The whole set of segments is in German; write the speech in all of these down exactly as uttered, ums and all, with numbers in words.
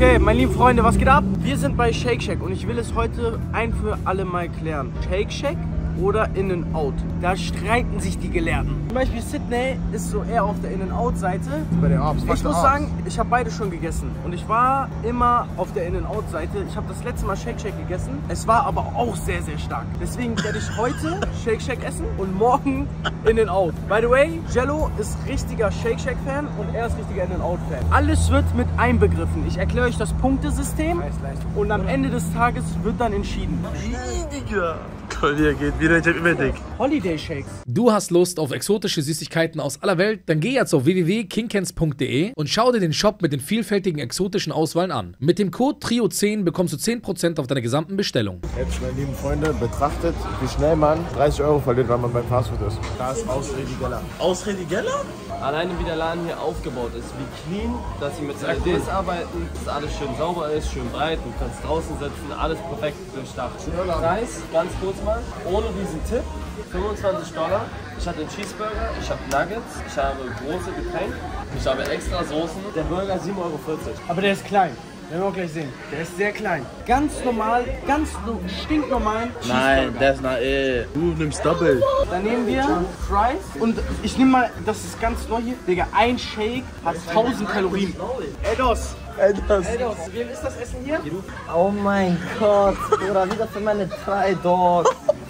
Okay, meine lieben Freunde, was geht ab? Wir sind bei Shake Shack und ich will es heute ein für alle Mal klären. Shake Shack oder In-N-Out? Da streiten sich die Gelehrten. Zum Beispiel Sydney ist so eher auf der In-N-Out-Seite. Bei der Arms. Ich muss sagen, ich habe beide schon gegessen und ich war immer auf der In-N-Out-Seite. Ich habe das letzte Mal Shake Shack gegessen. Es war aber auch sehr, sehr stark. Deswegen werde ich heute Shake Shack essen und morgen In-N-Out. By the way, Jello ist richtiger Shake Shack-Fan und er ist richtiger In-N-Out-Fan. Alles wird mit einbegriffen. Ich erkläre euch das Punktesystem und am Ende des Tages wird dann entschieden. Hier geht wieder, ich hab immer dick. Holiday Shakes. Du hast Lust auf exotische Süßigkeiten aus aller Welt? Dann geh jetzt auf w w w punkt kingcans punkt de und schau dir den Shop mit den vielfältigen exotischen Auswahlen an. Mit dem Code Trio zehn bekommst du zehn Prozent auf deine gesamten Bestellung. Jetzt, meine lieben Freunde, betrachtet, wie schnell man dreißig Euro verliert, wenn man beim Fastfood ist. Da ist Ausredi Geller. Ausredi Geller? Alleine wie der Laden hier aufgebaut ist, wie clean, dass sie mit L E Ds arbeiten, dass alles schön sauber ist, schön breit, du kannst draußen sitzen, alles perfekt durchdacht. Preis, ganz kurz mal, ohne diesen Tipp, fünfundzwanzig Dollar. Ich hatte einen Cheeseburger, ich habe Nuggets, ich habe große Getränke, ich habe extra Soßen. Der Burger sieben Euro vierzig. Aber der ist klein. Werden wir auch gleich sehen. Der ist sehr klein. Ganz normal, ganz stinknormalen Nein, der ist na eh. Du nimmst Double. Dann nehmen wir Fries und ich nehme mal, das ist ganz neu hier. Digga, ein Shake hat tausend Kalorien. Edos. Edos. Edos. Wem ist das Essen hier? Oh mein Gott, oder wieder für meine drei Dogs.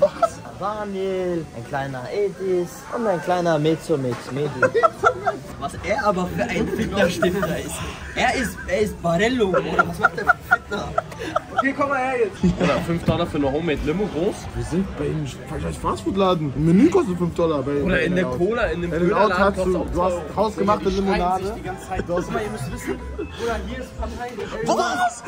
Daniel, ein kleiner Edis und ein kleiner Mezzo mit Medi. Was er aber für ein Fitnessstifter ist. Er ist, er ist Barello, oder was macht der für Fitner? Okay, komm mal her jetzt. Oder fünf Dollar für eine Homemade Limo groß. Wir sind bei einem Vergleich Fastfood-Laden. Ein Menü kostet fünf Dollar. Bei, Oder bei in der Out. Cola, in dem In den Out Köderladen hast kostet du, auch du hast hausgemachte Limonade. Die ganze Zeit. Guck mal, ihr müsst wissen, oder hier ist Partei. Was?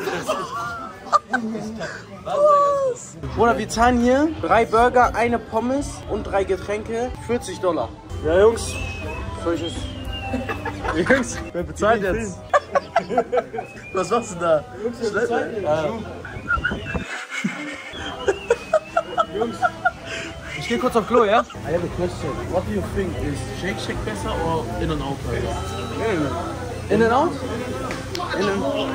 Oder wir zahlen hier drei Burger, eine Pommes und drei Getränke, vierzig Dollar. Ja, Jungs. Solches. Jungs, wer bezahlt jetzt? Was machst du da? Jungs, ich geh kurz auf Klo, ja? I have a question. What do you think? Is Shake Shack besser or In-N-Out besser? In-N-Out? In-N-Out.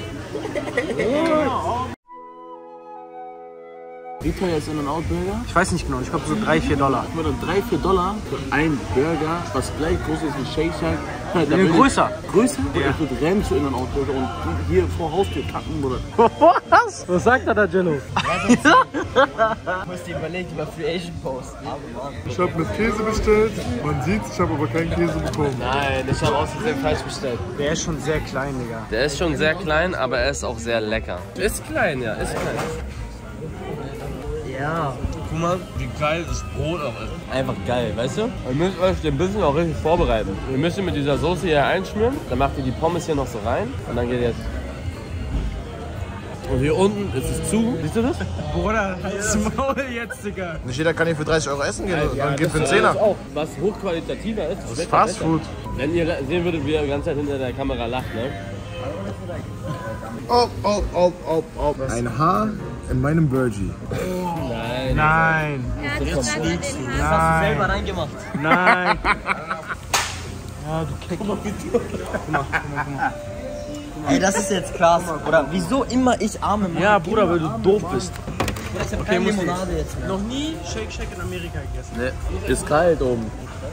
Wie teuer ist In-N-Out Burger? Ich weiß nicht genau, ich glaube so drei, vier Dollar. Ich würde drei, vier Dollar für einen Burger, was gleich groß ist wie Shake Shack. Da Nee, will ich- größer. Größer? Ja. Ich würde rennen zu In-N-Out Burger und hier vor Haustür kacken, Bruder. Was? Was sagt er da, Jello? Du musst dir überlegen, über Free Asian posten. Ich habe mit Käse bestellt. Man sieht's, ich habe aber keinen Käse bekommen. Nein, ich habe aus Versehen falsch bestellt. Der ist schon sehr klein, Digga. Der ist schon sehr klein, aber er ist auch sehr lecker. Ist klein, ja, ist klein. Ja. Guck mal, wie geil das Brot auch ist. Einfach geil, weißt du? Ihr müsst euch den bisschen auch richtig vorbereiten. Ihr müsst ihn mit dieser Soße hier einschmieren, dann macht ihr die Pommes hier noch so rein und dann geht jetzt. Und hier unten ist es zu. Siehst du das? Bruder, halt's Maul jetzt, Digga. Nicht jeder kann hier für dreißig Euro essen gehen. Ja, Dann geht für einen das Zehner. ist auch, was hochqualitativer ist. Das ist schmeckt Fastfood. besser. Wenn ihr sehen würdet, wie er die ganze Zeit hinter der Kamera lacht, ne? Oh, oh, oh, oh, oh. Ein Haar in meinem Burgie. Nein. Nein, Das hast du selber nein, reingemacht. nein. Ja, du Keck. Ey, das ist jetzt krass. Oder wieso immer ich Arme mache? Ja, Bruder, weil du doof bist. Ich hab keine Limonade jetzt mehr. Noch nie Shake Shack in Amerika gegessen. Nee, ist kalt oben.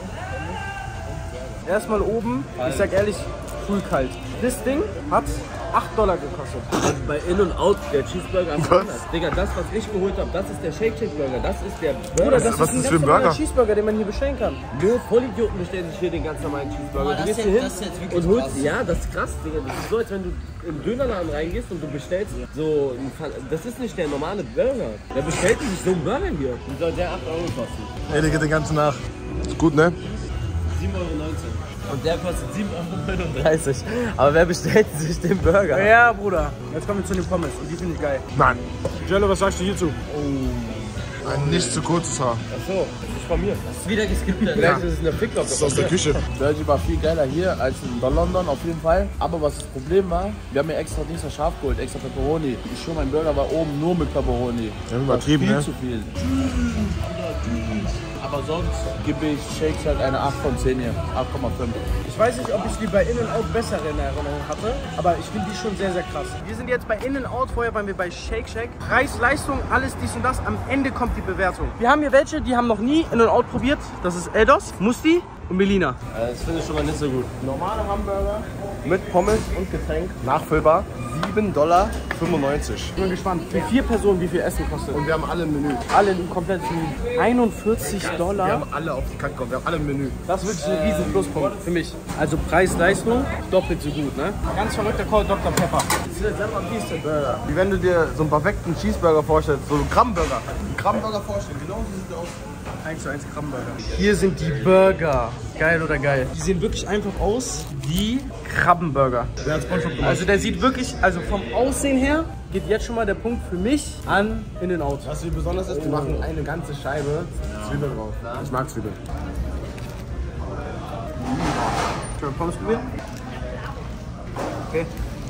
Erstmal oben, ich sag ehrlich, cool kalt. Das Ding hat acht Dollar gekostet. Also bei In-N-Out, der Cheeseburger ist anders. Digga, das, was ich geholt habe, das ist der Shake Shack Burger. Das ist der Burger. Bruder, das was ist ist ein das für ganz ein normaler Burger? Cheeseburger, den man hier bestellen kann. Nur Vollidioten bestellen sich hier den ganz normalen Cheeseburger. Boah, Du das gehst ist hier jetzt- hin das ist jetzt wirklich und holst, krass. ja, das ist krass, Digga. Das ist so, als wenn du im Dönerladen reingehst und du bestellst so ein Fa- das ist nicht der normale Burger. Der bestellt sich so einen Burger hier. Wie soll der acht Euro kosten? Ey, der geht den ganzen nach. Ist gut, ne? sieben Euro neunzehn. Und der kostet sieben Euro neununddreißig. Aber wer bestellt sich den Burger? Ja, Bruder. Jetzt kommen wir zu den Pommes und die finde ich geil. Nein. Jello, was sagst du hierzu? Ein nicht zu kurzes Haar. Ach so, das ist von mir. wieder geskriptet. Vielleicht ist es eine Ficklocke. Das ist aus der Küche. Burger war viel geiler hier als in London auf jeden Fall. Aber was das Problem war, wir haben ja extra nicht so scharf geholt, extra Pepperoni. Ich schwöre, mein Burger war oben nur mit Pepperoni. Ja, übertrieben, viel ne? zu viel. Aber aber sonst gebe ich Shakes halt eine acht von zehn hier. acht Komma fünf. Ich weiß nicht, ob ich die bei In-N-Out bessere in Erinnerung hatte, aber ich finde die schon sehr, sehr krass. Wir sind jetzt bei In-N-Out, vorher waren wir bei Shake Shack. Preis, Leistung, alles dies und das. Am Ende kommt die Bewertung. Wir haben hier welche, die haben noch nie In-N-Out probiert. Das ist Eldos, Musti und Melina. Das finde ich schon mal nicht so gut. Normale Hamburger mit Pommes und Getränk. Nachfüllbar. sieben Dollar fünfundneunzig. Ich bin gespannt, für vier Personen wie viel Essen kostet. Und wir haben alle ein Menü. Alle im kompletten Menü. einundvierzig Dollar. Wir haben alle auf die Kacke gekommen. Wir haben alle ein Menü. Das ist wirklich ein riesen Pluspunkt für mich. Also Preis-Leistung doppelt so gut, ne? Ganz verrückter Call, Doktor Pepper. Das ist selber ein Piece Burger. Wie wenn du dir so einen perfekten Cheeseburger vorstellst, so einen Krabbenburger. Einen Krabbenburger vorstellen, genau so sieht der aus. eins zu eins Krabbenburger. Hier sind die Burger. Geil oder geil? Die sehen wirklich einfach aus wie Krabbenburger. Der hat SpongeBob gemacht. Also der sieht wirklich, also vom Aussehen her geht jetzt schon mal der Punkt für mich an In-N-Out. Was hier besonders ist, die machen eine ganze Scheibe Zwiebeln drauf. Ich mag Zwiebeln. Schon mal Pommes probieren? Okay.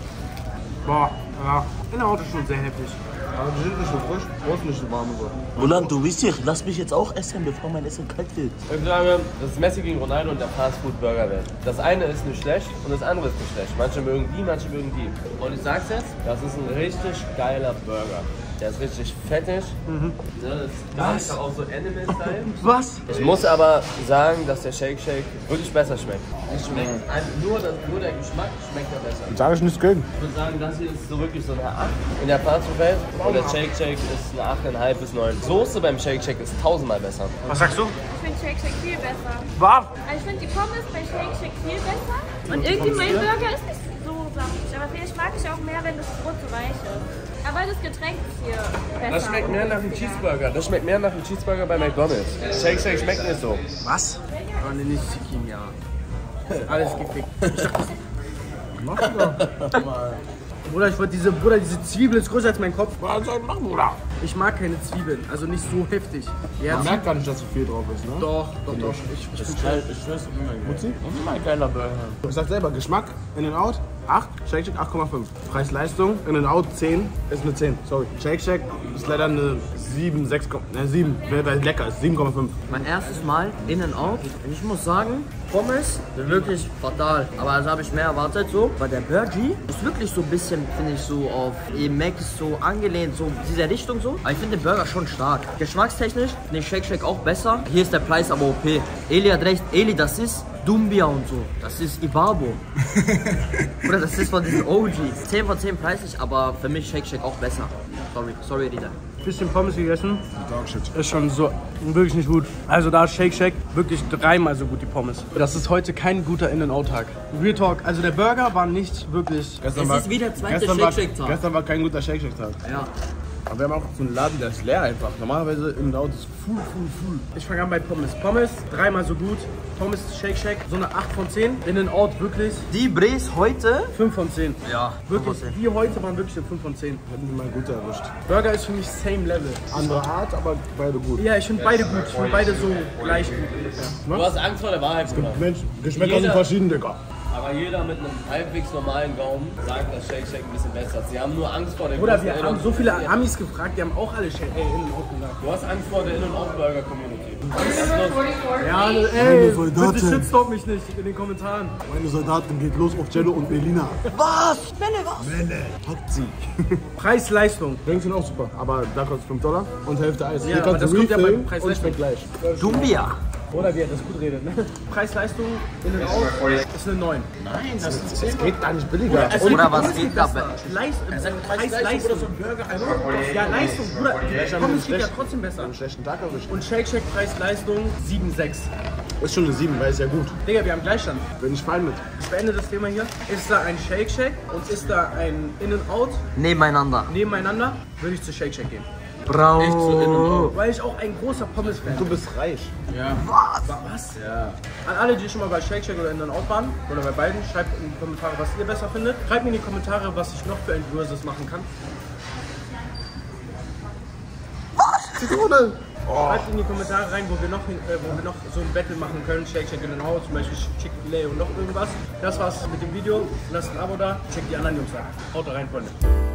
Boah, ja. In-N-Out ist schon sehr heftig. Aber die sind nicht so frisch, groß nicht so warm und so. Roland, du wisst ja, lass mich jetzt auch essen, bevor mein Essen kalt wird. Ich sage, das ist Messi gegen Ronaldo und der Fast-Food-Burger-Welt. Das eine ist nicht schlecht und das andere ist nicht schlecht. Manche mögen die, manche mögen die. Und ich sag's jetzt, das ist ein richtig geiler Burger. Der ist richtig fettig. Mhm. Das ist gar nicht auch so Animal-Style. Was? Ich muss aber sagen, dass der Shake Shake wirklich besser schmeckt. Es schmeckt ein- nur, das, nur der Geschmack schmeckt ja besser. Sag ich nichts gegen. Ich würde sagen, das hier ist so wirklich so eine acht in der Fast-Food-Welt und der Shake Shake ist eine acht Komma fünf bis neun. Soße beim Shake Shake ist tausendmal besser. Was sagst du? Ich finde Shake Shack viel besser. Wahr? Also ich finde die Pommes bei Shake Shack viel besser. Und irgendwie mein Burger ist nicht so saftig. Aber vielleicht mag ich auch mehr, wenn das Brot so weich ist. Aber das Getränk ist hier besser. Das schmeckt mehr nach einem Cheeseburger. Das schmeckt mehr nach einem Cheeseburger bei McDonald's. Shake Shake schmeckt nicht so. Was? Oh, nee, nicht Zucchini, ja. Alles gefickt. Mach doch mal. Bruder, ich wollte diese, Bruder, diese Zwiebel ist größer als mein Kopf. Was soll ich machen, Bruder? Ich mag keine Zwiebeln, also nicht so heftig. Ja, Man merkt gar nicht, dass so viel drauf ist, ne? doch, doch, doch. Ich, ich bin geil. Ich schwör's, immer geil. Mutzi? Immer ein geiler Burger. Ich sag selber, Geschmack, In-N-Out, acht, Shake Shack acht Komma fünf. Preis-Leistung, In-N-Out zehn, ist eine zehn, sorry. Shake Shack ist leider eine sieben, sechs, ne sieben, wäre lecker, ist sieben Komma fünf. Mein erstes Mal In-N-Out und ich muss sagen, Pommes sind wirklich fatal. Aber das habe ich mehr erwartet so. Weil der Burger ist wirklich so ein bisschen, finde ich, so auf E-Max so angelehnt, so diese Richtung so. Aber ich finde den Burger schon stark. Geschmackstechnisch finde ich Shake Shack auch besser. Hier ist der Preis aber O P. Eli hat recht, Eli, das ist Dumbia und so. Das ist Ibabo. Oder das ist von diesen O Gs. zehn von zehn preislich, aber für mich Shake Shack auch besser. Sorry, sorry, Rita. bisschen Pommes gegessen. Dog shit. Ist schon so wirklich nicht gut. Also da ist Shake Shack wirklich dreimal so gut die Pommes. Das ist heute kein guter In-N-Out-Tag. Real Talk, also der Burger war nicht wirklich... Gestern Es war, ist wie der zweite gestern war, Shake Shack Tag. Gestern war kein guter Shake Shack Tag. Ja. Aber wir haben auch so einen Laden, der ist leer einfach. Normalerweise im Laut ist full, full, full. Ich fange an bei Pommes. Pommes dreimal so gut. Pommes Shake Shack so eine acht von zehn. In-N-Out wirklich Die Brees heute? fünf von zehn. Ja. Wirklich, die heute waren wirklich eine fünf von zehn. Hätten wir mal gut erwischt. Burger ist für mich same level. Andere Art, aber beide gut. Ja, ich finde beide gut. Ich finde beide so gleich gut ungefähr. Du hast Angst vor der Wahrheit, Bruder. Mensch, Geschmäcker sind Jeder- verschieden, Digga. Aber jeder mit einem halbwegs normalen Gaumen sagt, dass Shake Shack ein bisschen besser ist. Sie haben nur Angst vor der Bruder, großen wir haben In- so viele Amis gefragt, die haben auch alle Shake äh, In-N-Out gesagt. Du hast Angst vor der In-N-Out-Burger-Community. Was ist los? Ja, ey, Soldaten. bitte shitstorm mich nicht in den Kommentaren. Meine Soldaten geht los auf Cello und Melina. Was? Melle, was? Melle, packt sie. Preis-Leistung. Drinks sind auch super, aber da kostet fünf Dollar und Hälfte Eis. Ja, Hier aber kannst das du kommt ja beim refillen Preis und Leistung. schmeckt gleich. Dumbia. Oder wie er das gut redet, ne? Preis-Leistung In-N-Out ist eine neun. Nein, das, ist, das geht gar nicht billiger. Also, Oder die was Pommes geht sind da? besser. Leist, Preis-Leistung. Ja, Leistung, Bruder. Die Pommes geht ja trotzdem besser. einen schlechten Tag erwischt. Und Shake Shack Preis-Leistung sieben sechs. Ist schon eine sieben, weil ist ja gut. Digga, wir haben Gleichstand. Bin ich fein mit. Ich beende das Thema hier. Ist da ein Shake Shack und ist da ein In-N-Out Nebeneinander. nebeneinander, würde ich zu Shake Shack gehen. Bro. Weil ich auch ein großer Pommes-Fan Du bin. bist reich. Was? Ja. An alle, die schon mal bei Shake Shack oder In-N-Out waren, oder bei beiden, schreibt in die Kommentare, was ihr besser findet. Schreibt mir in die Kommentare, was ich noch für ein Versus machen kann. Zitrone! Schreibt in die Kommentare rein, wo wir noch, hin- äh, wo wir noch so ein Battle machen können. Shake Shack In-N-Out, zum Beispiel Chick-fil-A und noch irgendwas. Das war's mit dem Video. Lasst ein Abo da. Checkt die anderen Jungs an. Haut rein, Freunde.